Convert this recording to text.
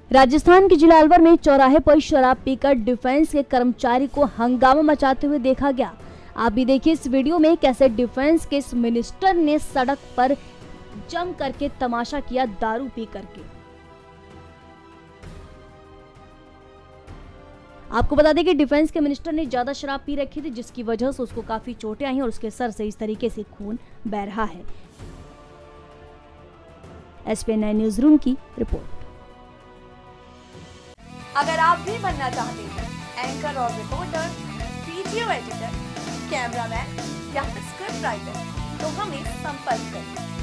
राजस्थान के जिला अलवर में चौराहे पर शराब पीकर डिफेंस के कर्मचारी को हंगामा मचाते हुए देखा गया। आप भी देखिए इस वीडियो में कैसे डिफेंस के मिनिस्टर ने सड़क पर जम करके तमाशा किया दारू पी करके। आपको बता दें कि डिफेंस के मिनिस्टर ने ज्यादा शराब पी रखी थी, जिसकी वजह से उसको काफी चोटें आई और उसके सर से इस तरीके से खून बह रहा है। SPN9 न्यूज रूम की रिपोर्ट। अगर आप भी बनना चाहते हैं एंकर और रिपोर्टर, वीडियो एडिटर, कैमरामैन या फिर स्क्रिप्ट राइटर, तो हमें संपर्क करें।